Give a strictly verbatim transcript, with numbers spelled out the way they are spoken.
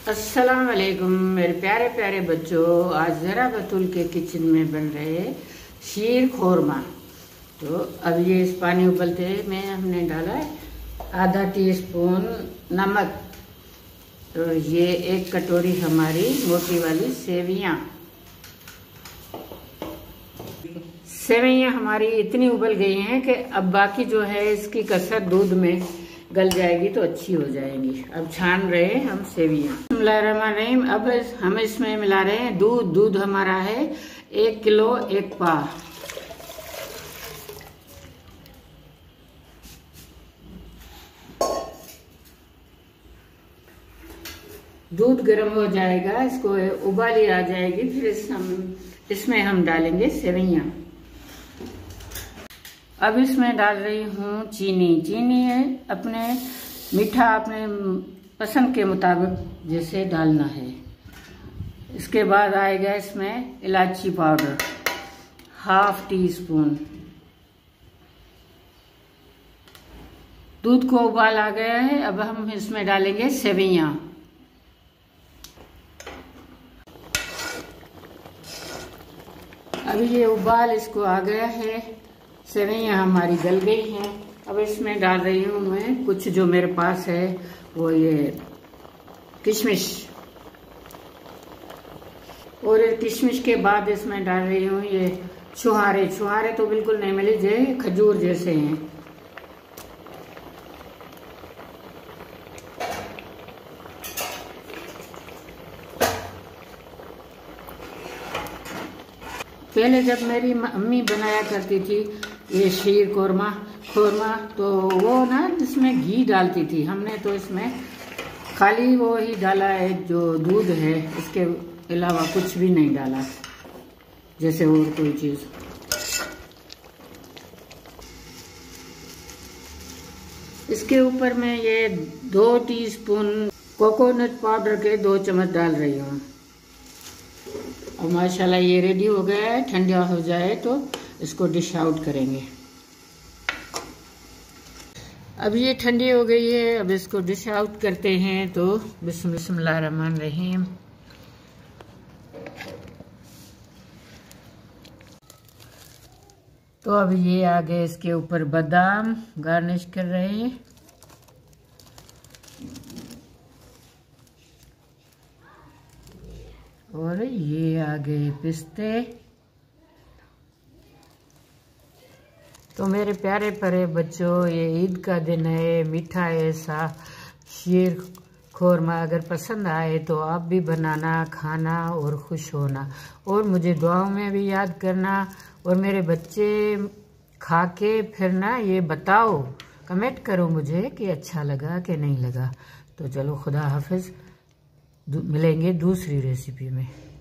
अस्सलाम वालेकुम मेरे प्यारे प्यारे बच्चों। आज ज़रा बतूल के किचन में बन रहे शीर खोरमा। तो अब ये इस पानी उबलते में हमने डाला है आधा टीस्पून नमक। तो ये एक कटोरी हमारी मोटी वाली सेवियाँ सेवइयाँ हमारी इतनी उबल गई हैं कि अब बाकी जो है इसकी कसर दूध में गल जाएगी तो अच्छी हो जाएगी। अब छान रहे हैं हम सेवियाँ। बिस्मिल्लाहिर्रहमानिर्रहीम। अब हम इसमें मिला रहे हैं दूध। दूध हमारा है एक किलो एक पाव। दूध गर्म हो जाएगा, इसको उबाली आ जाएगी, फिर इस हम इसमें हम डालेंगे सेवइयाँ। अब इसमें डाल रही हूँ चीनी। चीनी है अपने मीठा अपने पसंद के मुताबिक जैसे डालना है। इसके बाद आएगा इसमें इलायची पाउडर हाफ टी स्पून। दूध को उबाल आ गया है, अब हम इसमें डालेंगे सेवइयाँ। अभी ये उबाल इसको आ गया है, सेवइयाँ हमारी गल गई हैं। अब इसमें डाल रही हूँ मैं कुछ जो मेरे पास है वो ये किशमिश, और किशमिश के बाद इसमें डाल रही हूँ ये छुहारे। छुहारे तो बिल्कुल नहीं मिले, जे खजूर जैसे हैं। पहले जब मेरी मम्मी बनाया करती थी ये शीर कोरमा खोरमा, तो वो ना इसमें घी डालती थी। हमने तो इसमें खाली वो ही डाला है जो दूध है, इसके अलावा कुछ भी नहीं डाला जैसे और कोई चीज़। इसके ऊपर मैं ये दो टीस्पून कोकोनट पाउडर के दो चम्मच डाल रही हूँ। अब माशाल्लाह ये रेडी हो गया है। ठंडा हो जाए तो इसको डिश आउट करेंगे। अब ये ठंडी हो गई है, अब इसको डिश आउट करते हैं। तो बिस्मिल्लाहिर्रहमानिर्रहीम। तो अब ये आगे इसके ऊपर बादाम गार्निश कर रहे हैं। और ये आ गए पिस्ते। तो मेरे प्यारे प्यारे बच्चों, ये ईद का दिन है, मीठा ऐसा शीर खोरमा अगर पसंद आए तो आप भी बनाना, खाना और खुश होना, और मुझे दुआओं में भी याद करना। और मेरे बच्चे खा के फिर ना ये बताओ, कमेंट करो मुझे कि अच्छा लगा कि नहीं लगा। तो चलो खुदा हाफिज, मिलेंगे दूसरी रेसिपी में।